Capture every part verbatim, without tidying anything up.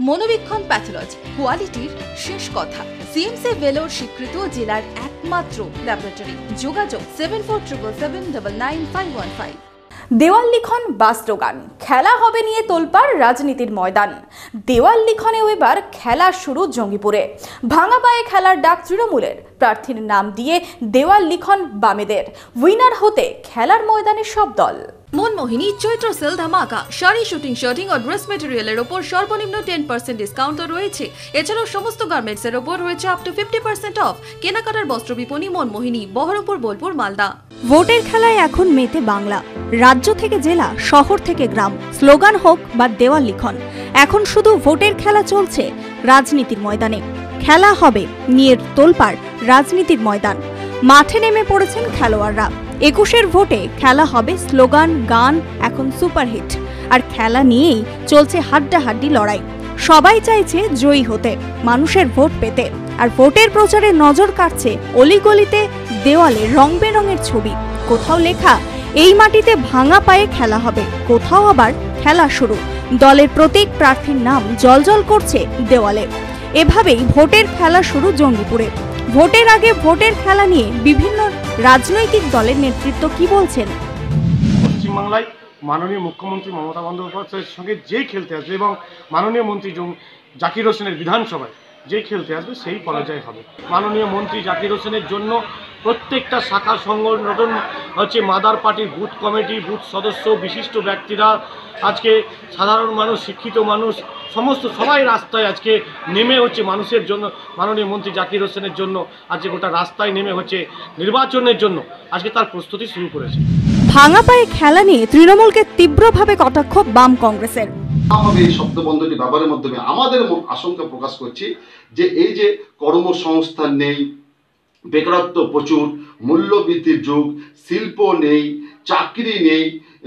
মনোবীক্ষণ pathology, কোয়ালিটির শেষ কথা। সিএমসি ভেলোর স্বীকৃত জেলার একমাত্র ল্যাবরেটরি। যোগাযোগ seven four triple seven double nine five one five. দেওয়াল লিখন বা স্লোগান, খেলা হবে নিয়ে তোলপাড় রাজনীতির ময়দান। দেওয়াল লিখনেও এবার খেলা শুরু জঙ্গিপুরে। ভাঙা পায়ে খেলার ডাক তৃণমূলের, প্রার্থীর নাম দিয়ে দেওয়াল লিখন বামেদের। উইনার হতে খেলার ময়দানে সব দল। মনমোহিনী চৈত্র সেল ধামাকা, শাড়ি, শুটিং, শার্টিং ও ড্রেস মেটেরিয়ালের ওপর সর্বনিম্ন টেন পার্সেন্ট ডিসকাউন্ট রয়েছে। এছাড়াও সমস্ত গার্মেন্টস এর ওপর রয়েছে up to fifty percent off. কেনাকাটার বস্ত্র বিপণী মনমোহিনী, বহরমপুর, বোলপুর, মালদা। ভোটের খেলায় এখন মেতে বাংলা। রাজ্য থেকে জেলা, শহর থেকে গ্রাম, স্লোগান হোক বা দেওয়াল লিখন, এখন শুধু ভোটের খেলা চলছে রাজনীতির ময়দানে। খেলা হবে নিয়ে তোলপাড় রাজনীতির ময়দান। মাঠে নেমে পড়েছেন খেলোয়াড়রা। একুশের ভোটে খেলা হবে স্লোগান, গান এখন সুপারহিট। আর খেলা নিয়েই চলছে হাড্ডাহাড্ডি লড়াই। সবাই চাইছে জয়ী হতে, মানুষের ভোট পেতে। আর ভোটের প্রচারে নজর কাটছে অলিগলিতে দেওয়ালে রং বেরঙের ছবি। কোথাও লেখা এই মাটিতে ভাঙা পায়ে খেলা হবে, কোথাও আবার খেলা শুরু। দলের প্রতীক, প্রার্থীর নাম জলজল করছে দেওয়ালে। এভাবেই ভোটের খেলা শুরু জঙ্গিপুরে। ভোটের আগে ভোটের খেলা নিয়ে বিভিন্ন রাজনৈতিক দলের নেতৃত্ব কি বলছেন? পশ্চিমবাংলায় মাননীয় মুখ্যমন্ত্রী মমতা বন্দ্যোপাধ্যায়ের সঙ্গে যেই খেলতে আসবে এবং মাননীয় মন্ত্রী জাকির হোসেনের বিধানসভায় যেই খেলতে আসবে সেই পরাজয় হবে। মাননীয় মন্ত্রী জাকির হোসেনের জন্য প্রত্যেকটা শাখা সংগঠন হচ্ছে মাদার পার্টির বুথ কমিটি, বুথ সদস্য, বিশিষ্ট ব্যক্তিরা, আজকে সাধারণ মানুষ, শিক্ষিত মানুষ, সমস্ত সবাই রাস্তায় আজকে নেমে হচ্ছে মানুষের জন্য, মাননীয় মন্ত্রী জাকির হোসেনের জন্য আজকে গোটা রাস্তায় নেমে হচ্ছে নির্বাচনের জন্য আজকে তার প্রস্তুতি শুরু করেছে। ভাঙা পায়ে খেলা নিয়ে তৃণমূলকে তীব্রভাবে কটাক্ষ বাম কংগ্রেসের। এই শব্দবন্ধটি ব্যবহারের মাধ্যমে আমাদের আশঙ্কা প্রকাশ করছি যে এই যে কর্মসংস্থান নেই, বেকারত্ব প্রচুর, মূল্যবৃদ্ধির যুগ, শিল্প নেই, চাকরি নেই,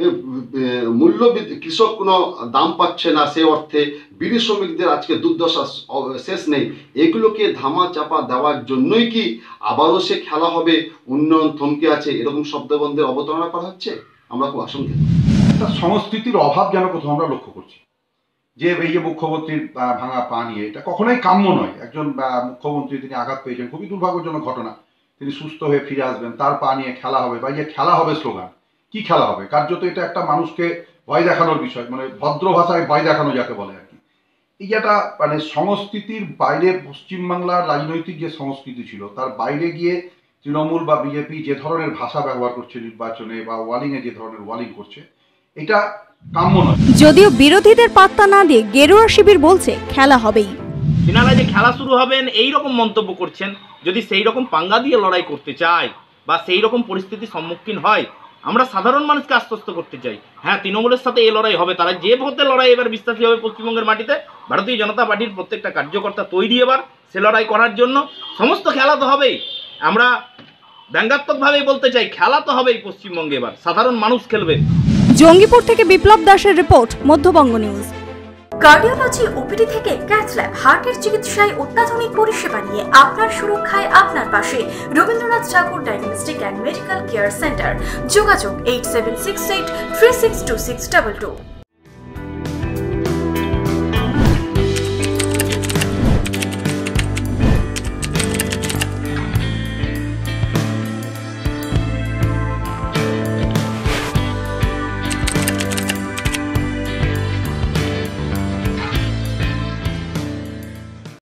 মূল্যবৃদ্ধি, কৃষক কোনো দাম পাচ্ছে না, সে অর্থে বিড়ি শ্রমিকদের আজকে দুর্দশা শেষ নেই। এগুলোকে ধামা চাপা দেওয়ার জন্যই কি আবারও সে খেলা হবে, উন্নয়ন থমকে আছে, এরকম শব্দবন্ধের অবতারণা করা হচ্ছে? আমরা খুব আশঙ্কিত। একটা সংস্কৃতির অভাব যেন কোথাও আমরা লক্ষ্য করছি। যে এই যে মুখ্যমন্ত্রীর ভাঙা পা নিয়ে, এটা কখনোই কাম্য নয়। একজন মুখ্যমন্ত্রী তিনি আঘাত পেয়েছেন, খুবই দুর্ভাগ্যজনক ঘটনা। তিনি সুস্থ হয়ে ফিরে আসবেন, তার পা নিয়ে খেলা হবে বা যে খেলা হবে স্লোগান, কি খেলা হবে? কার্যত এটা একটা মানুষকে ভয় দেখানোর বিষয়, মানে ভদ্র ভাষায় ভয় দেখানো যাকে বলে আর কি। এই যেটা মানে সংস্কৃতির বাইরে, পশ্চিমবাংলার রাজনৈতিক যে সংস্কৃতি ছিল তার বাইরে গিয়ে তৃণমূল বা বিজেপি যে ধরনের ভাষা ব্যবহার করছে নির্বাচনে বা ওয়ালিংয়ে যে ধরনের ওয়ালিং করছে, এটা কাম্য নয়। যদিও বিরোধীদের পাত্তা না দিয়ে গেরুয়া শিবির বলছে খেলা হবেই। তিনারা যে খেলা শুরু হবেন এই রকম মন্তব্য করছেন। যদি সেই রকম পাঙ্গা দিয়ে লড়াই করতে চায় বা সেই রকম পরিস্থিতির সম্মুখীন হয়, আমরা সাধারণ মানুষকে আশ্বস্ত করতে চাই, হ্যাঁ তৃণমূলের সাথে এই লড়াই হবে। তারা যে ভোটে লড়াই এবার বিশ্বাসী হবে পশ্চিমবঙ্গের মাটিতে, ভারতীয় জনতা পার্টির প্রত্যেকটা কার্যকর্তা তৈরি এবার সে লড়াই করার জন্য। সমস্ত খেলা তো হবেই। আমরা ব্যঙ্গাত্মকভাবেই বলতে চাই, খেলা তো হবেই পশ্চিমবঙ্গে, এবার সাধারণ মানুষ খেলবে। জঙ্গিপুর থেকে বিপ্লব দাসের report, Madhyabanga news. Cardiology OPD থেকে ক্যাথ ল্যাব, হার্টের চিকিৎসায় অত্যাধুনিক পরিষেবা নিয়ে আপনার সুরক্ষায় আপনার পাশে Rabindranath Thakur diagnostic and medical care centre. যোগাযোগ eight seven six eight three six two six double two.